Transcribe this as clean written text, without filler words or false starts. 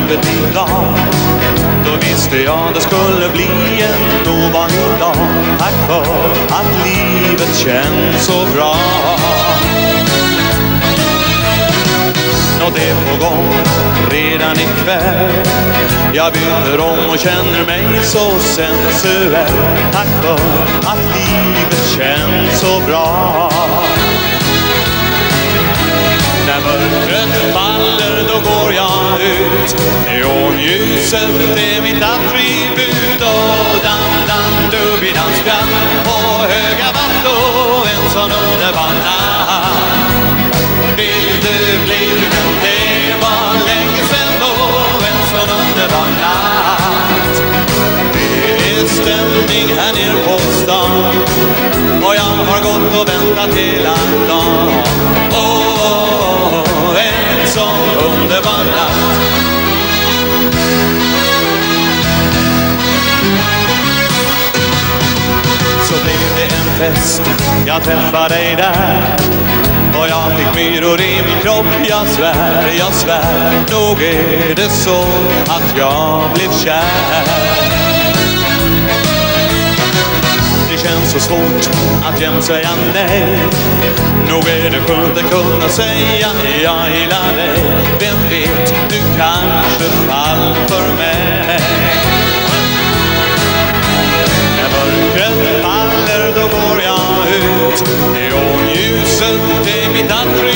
livet idag. Då visste jag det skulle bli en ovanlig dag. Tack för att livet känns så bra. Något är på gång redan ikväll. Jag byter om och känner mig så sensuell. Tack för att livet känns så bra. När mörkret faller då går jag ut. Neonljuset är mitt attribut. Och dan-dan-dubi-danskraft på höga vatt. Och en sån underbar natt. Vill du bli min? Det var länge sedan. Och en sån underbar natt. Det är stämning här nere på stan. Och jag har gått och väntat hela dagen. En sån underbar natt. Så blev det en fest, jag träffade dig där. Och jag fick myror i min kropp, jag svär. Nog är det så att jag blev kär. Det känns så svårt att jämt säga nej. Nog är det skönt att kunna säga jag gillar dig. Vem vet, du kanske fall för mig. När mörkret faller då går jag ut. Neonljuset är mitt attribut.